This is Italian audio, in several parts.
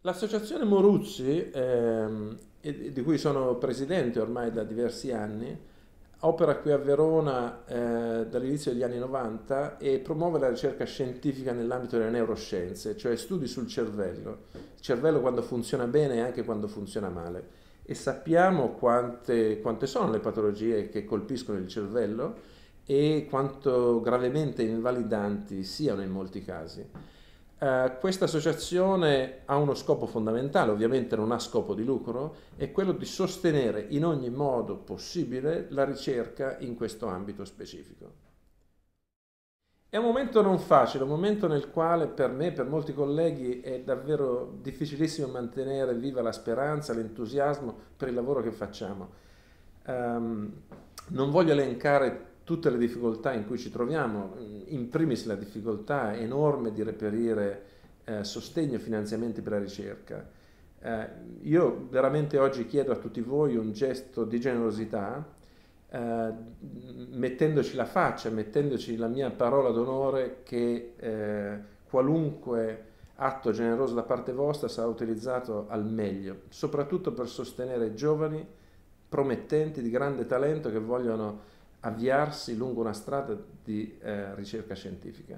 L'associazione Moruzzi, di cui sono presidente ormai da diversi anni, opera qui a Verona dall'inizio degli anni 90 e promuove la ricerca scientifica nell'ambito delle neuroscienze, cioè studi sul cervello, il cervello quando funziona bene e anche quando funziona male. E sappiamo quante sono le patologie che colpiscono il cervello e quanto gravemente invalidanti siano in molti casi. Questa associazione ha uno scopo fondamentale, ovviamente non ha scopo di lucro, è quello di sostenere in ogni modo possibile la ricerca in questo ambito specifico. È un momento non facile, un momento nel quale per me e per molti colleghi è davvero difficilissimo mantenere viva la speranza, l'entusiasmo per il lavoro che facciamo. Ehm, Non voglio elencare tutte le difficoltà in cui ci troviamo, in primis la difficoltà enorme di reperire sostegno e finanziamenti per la ricerca. Eh, io veramente oggi chiedo a tutti voi un gesto di generosità, eh, mettendoci la faccia, mettendoci la mia parola d'onore che qualunque atto generoso da parte vostra sarà utilizzato al meglio, soprattutto per sostenere giovani promettenti di grande talento che vogliono avviarsi lungo una strada di ricerca scientifica.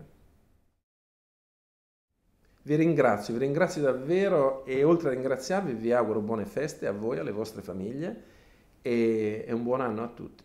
Vi ringrazio davvero e oltre a ringraziarvi vi auguro buone feste a voi, alle vostre famiglie e un buon anno a tutti.